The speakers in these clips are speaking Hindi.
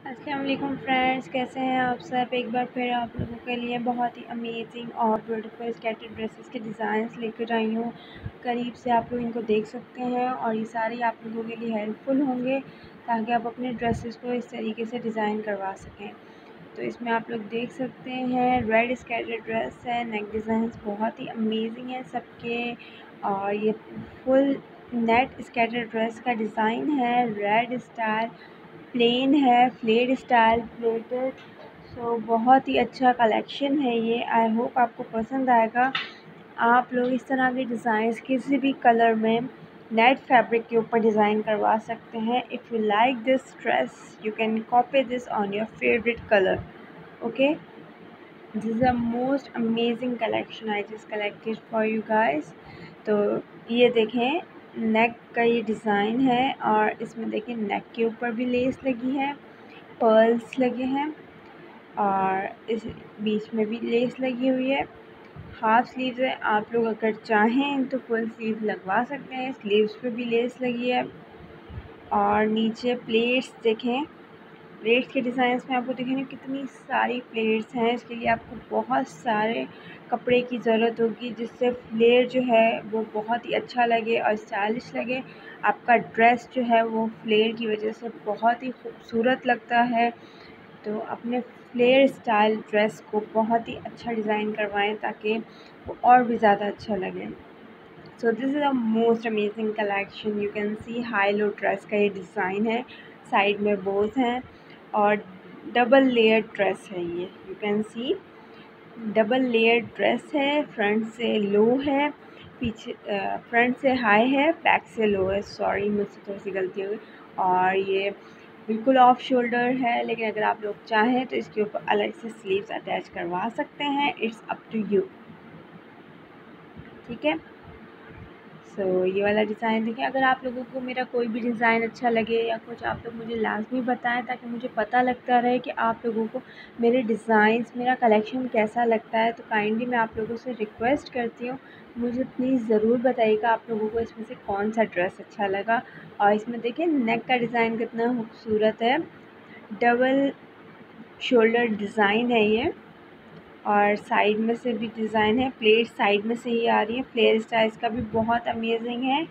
अस्सलाम वालेकुम फ्रेंड्स, कैसे हैं आप सब। एक बार फिर आप लोगों के लिए बहुत ही अमेजिंग और ब्यूटीफुल स्कैटर्ड ड्रेसेस के डिज़ाइंस लेकर आई हूँ। करीब से आप लोग इनको देख सकते हैं और ये सारे आप लोगों के लिए हेल्पफुल होंगे ताकि आप अपने ड्रेसेस को इस तरीके से डिज़ाइन करवा सकें। तो इसमें आप लोग देख सकते हैं रेड स्कैटर्ड ड्रेस है, नेक डिज़ाइंस बहुत ही अमेजिंग है सबके। और ये फुल नेट स्कैटर्ड ड्रेस का डिज़ाइन है, रेड स्टाइल प्लेन है, फ्लेड स्टाइल प्लेटेड। सो बहुत ही अच्छा कलेक्शन है ये। आई होप आपको पसंद आएगा। आप लोग इस तरह के डिज़ाइंस किसी भी कलर में नेट फैब्रिक के ऊपर डिज़ाइन करवा सकते हैं। If you like this dress you can copy this on your favourite colour. Okay, this is the most amazing collection I just collected for you guys. तो ये देखें, नेक का ये डिज़ाइन है और इसमें देखिए नेक के ऊपर भी लेस लगी है, पर्ल्स लगे हैं और इस बीच में भी लेस लगी हुई है। हाफ स्लीव्स है, आप लोग अगर चाहें तो फुल स्लीव लगवा सकते हैं। स्लीव्स पे भी लेस लगी है और नीचे प्लेट्स देखें, प्लेट्स के डिज़ाइंस में आपको दिखेंगे कितनी सारी प्लेट्स हैं। इसके लिए आपको बहुत सारे कपड़े की ज़रूरत होगी जिससे फ्लेयर जो है वो बहुत ही अच्छा लगे और स्टाइलिश लगे। आपका ड्रेस जो है वो फ्लेयर की वजह से बहुत ही खूबसूरत लगता है। तो अपने फ्लेयर स्टाइल ड्रेस को बहुत ही अच्छा डिज़ाइन करवाएं ताकि वो और भी ज़्यादा अच्छा लगे। So this is the most amazing collection. You can see high low dress का ये डिज़ाइन है, साइड में बोज हैं और डबल लेयर ड्रेस है ये। You can see double layer dress है, फ्रंट से लो है, पीछे फ्रंट से हाई है, बैक से लो है। सॉरी, मुझसे थोड़ी सी गलती हो गई। और ये बिल्कुल ऑफ शोल्डर है, लेकिन अगर आप लोग चाहें तो इसके ऊपर अलग से स्लीव्स अटैच करवा सकते हैं। इट्स अप टू यू, ठीक है। सो ये वाला डिज़ाइन देखिए। अगर आप लोगों को मेरा कोई भी डिज़ाइन अच्छा लगे या कुछ, आप लोग मुझे लाजमी बताएं ताकि मुझे पता लगता रहे कि आप लोगों को मेरे डिज़ाइंस, मेरा कलेक्शन कैसा लगता है। तो काइंडली मैं आप लोगों से रिक्वेस्ट करती हूँ, मुझे प्लीज़ ज़रूर बताइएगा आप लोगों को इसमें से कौन सा ड्रेस अच्छा लगा। और इसमें देखिए नेक का डिज़ाइन कितना खूबसूरत है, डबल शोल्डर डिज़ाइन है ये और साइड में से भी डिज़ाइन है, प्लेट साइड में से ही आ रही है। फ्लेयर स्टाइल्स का भी बहुत अमेजिंग है।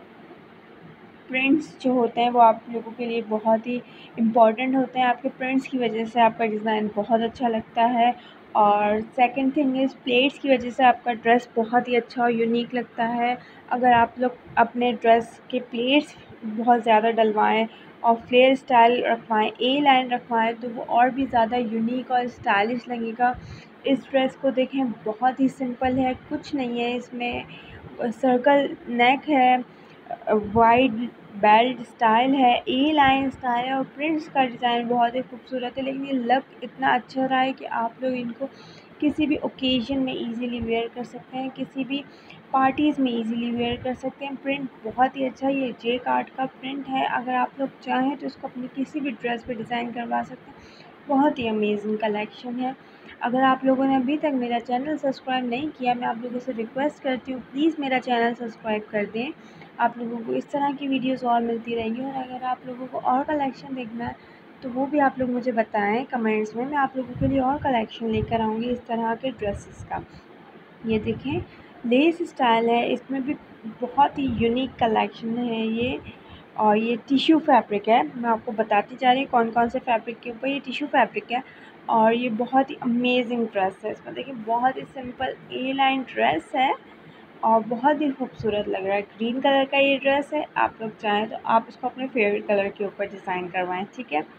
प्रिंट्स जो होते हैं वो आप लोगों के लिए बहुत ही इम्पॉर्टेंट होते हैं। आपके प्रिंट्स की वजह से आपका डिज़ाइन बहुत अच्छा लगता है। और सेकंड थिंग इज़ प्लेट्स की वजह से आपका ड्रेस बहुत ही अच्छा और यूनिक लगता है। अगर आप लोग अपने ड्रेस के प्लेट्स बहुत ज़्यादा डलवाएं और फ्लेयर स्टाइल रखवाएं, ए लाइन रखवाएं, तो वो और भी ज़्यादा यूनिक और स्टाइलिश लगेगा। इस ड्रेस को देखें, बहुत ही सिंपल है, कुछ नहीं है इसमें। सर्कल नेक है, वाइड बेल्ट स्टाइल है, ए लाइन स्टाइल है और प्रिंट्स का डिज़ाइन बहुत ही खूबसूरत है। लेकिन ये लुक इतना अच्छा रहा है कि आप लोग इनको किसी भी ओकेजन में इजीली वेयर कर सकते हैं, किसी भी पार्टीज़ में इजीली वेयर कर सकते हैं। प्रिंट बहुत ही अच्छा, ये जे कार्ड का प्रिंट है। अगर आप लोग चाहें तो इसको अपनी किसी भी ड्रेस पे डिज़ाइन करवा सकते हैं। बहुत ही अमेजिंग कलेक्शन है। अगर आप लोगों ने अभी तक मेरा चैनल सब्सक्राइब नहीं किया, मैं आप लोगों से रिक्वेस्ट करती हूँ प्लीज़ मेरा चैनल सब्सक्राइब कर दें। आप लोगों को इस तरह की वीडियोस और मिलती रहेंगी। और अगर आप लोगों को और कलेक्शन देखना है तो वो भी आप लोग मुझे बताएं कमेंट्स में, मैं आप लोगों के लिए और कलेक्शन लेकर आऊँगी इस तरह के ड्रेसेस का। ये देखें, लेस स्टाइल है, इसमें भी बहुत ही यूनिक कलेक्शन है ये। और ये टिश्यू फैब्रिक है, मैं आपको बताती जा रही हूँ कौन कौन से फैब्रिक के ऊपर ये टिश्यू फैब्रिक है। और ये बहुत ही अमेजिंग ड्रेस है। इसमें देखिए बहुत ही सिंपल ए लाइन ड्रेस है और बहुत ही खूबसूरत लग रहा है। ग्रीन कलर का ये ड्रेस है, आप लोग चाहें तो आप इसको अपने फेवरेट कलर के ऊपर डिज़ाइन करवाएं, ठीक है।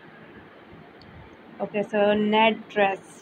ओके, सो नेट ड्रेस,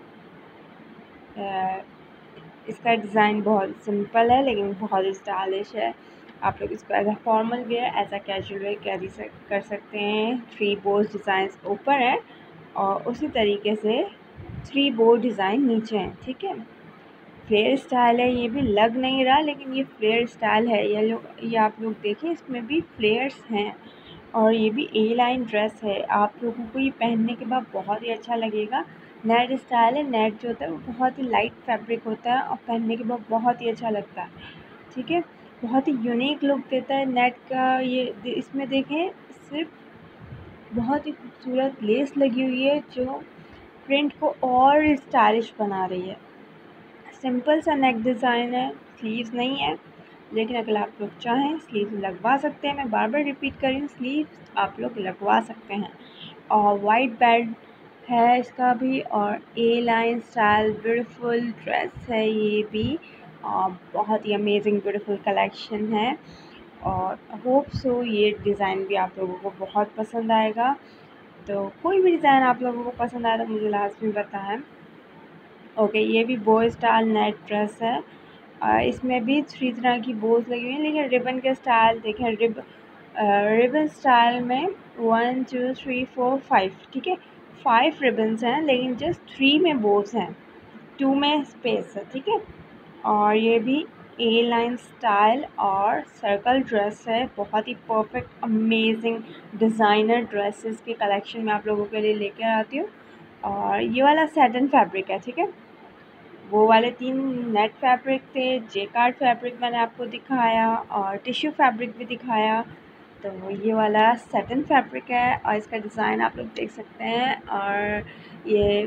इसका डिज़ाइन बहुत सिंपल है लेकिन बहुत स्टाइलिश है। आप लोग इसको as a formal wear, as a casual wear carry कर सकते हैं। 3 बोज डिज़ाइंस ऊपर है और उसी तरीके से 3 बो डिज़ाइन नीचे हैं, ठीक है। फ्लेयर स्टाइल है, ये भी लग नहीं रहा लेकिन ये फ्लेयर स्टाइल है। ये आप लोग देखें, इसमें भी फ्लेयर्स हैं और ये भी ए लाइन ड्रेस है। आप लोगों को ये पहनने के बाद बहुत ही अच्छा लगेगा। नेट स्टाइल है, नेट जो होता है वो बहुत ही लाइट फैब्रिक होता है और पहनने के बाद बहुत ही अच्छा लगता है, ठीक है। बहुत ही यूनिक लुक देता है नेट का ये। इसमें देखें, सिर्फ बहुत ही खूबसूरत लेस लगी हुई है जो प्रिंट को और स्टाइलिश बना रही है। सिंपल सा नेक डिज़ाइन है, स्लीव्स नहीं है, लेकिन अगर आप लोग चाहें स्लीव्स लगवा सकते हैं। मैं बार बार रिपीट कर रही हूँ, स्लीव्स आप लोग लगवा सकते हैं। और वाइट बेल्ट है इसका भी, और A line style beautiful dress है ये भी, और बहुत ही अमेजिंग ब्यूटीफुल कलेक्शन है। और होप सो ये डिज़ाइन भी आप लोगों को बहुत पसंद आएगा। तो कोई भी डिज़ाइन आप लोगों को पसंद आया तो मुझे लास्ट में बताएं। ओके, ये भी बो स्टाइल नेट ड्रेस है। इसमें भी 3 तरह की बोज लगी हुई हैं, लेकिन रिबन के स्टाइल देखें। रिबन स्टाइल में 1 2 3 4 5, ठीक है, 5 रिबन्स हैं, लेकिन जस्ट 3 में बोज हैं, 2 में स्पेस है, ठीक है। और ये भी ए लाइन स्टाइल और सर्कल ड्रेस है। बहुत ही परफेक्ट अमेजिंग डिज़ाइनर ड्रेसेस के कलेक्शन मैं आप लोगों के लिए लेकर आती हूँ। और ये वाला सैटिन फैब्रिक है, ठीक है। वो वाले 3 नेट फैब्रिक थे, जेकार्ड फैब्रिक मैंने आपको दिखाया, और टिश्यू फैब्रिक भी दिखाया। तो ये वाला सैटिन फैब्रिक है और इसका डिज़ाइन आप लोग देख सकते हैं। और ये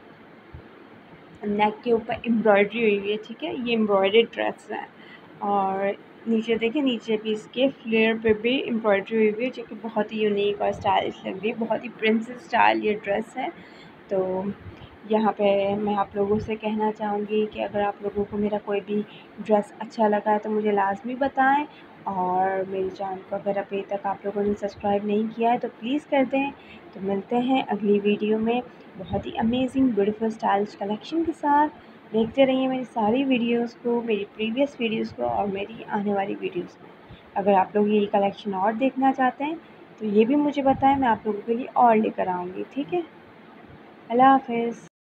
नेक के ऊपर एम्ब्रॉयडरी हुई हुई है, ठीक है। ये एम्ब्रॉयडर्ड ड्रेस है। और नीचे देखिए, नीचे भी इसके फ्लेयर पे भी एम्ब्रॉयडरी हुई हुई है, जो कि बहुत ही यूनिक और स्टाइलिश लग रही है। बहुत ही प्रिंसेस स्टाइल ये ड्रेस है। तो यहाँ पे मैं आप लोगों से कहना चाहूँगी कि अगर आप लोगों को मेरा कोई भी ड्रेस अच्छा लगा है तो मुझे लाज़मी बताएं। और मेरे चैनल को अगर अभी तक आप लोगों ने सब्सक्राइब नहीं किया है तो प्लीज़ कर दें। तो मिलते हैं अगली वीडियो में बहुत ही अमेजिंग ब्यूटीफुल स्टाइलिश कलेक्शन के साथ। देखते रहिए मेरी सारी वीडियोज़ को, मेरी प्रीवियस वीडियोज़ को और मेरी आने वाली वीडियोज़ को। अगर आप लोग ये कलेक्शन और देखना चाहते हैं तो ये भी मुझे बताएं, मैं आप लोगों के लिए और लेकर आऊँगी, ठीक है। अल्लाह हाफ़िज़।